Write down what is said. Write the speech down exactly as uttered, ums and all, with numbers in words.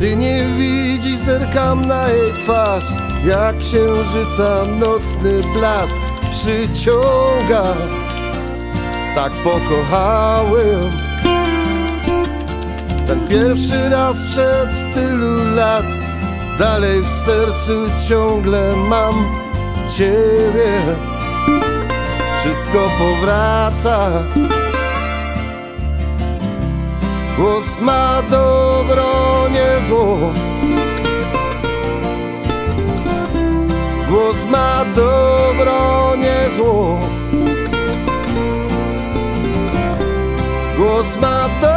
Gdy nie widzi, zerkam na jej twarz, jak księżyca nocny blask przyciąga. Tak pokochałem ten pierwszy raz przed tylu lat. Dalej w sercu ciągle mam Ciebie. Wszystko powraca. Głos ma dobro, nie zło. Głos ma dobro, nie zło. Głos ma dobro.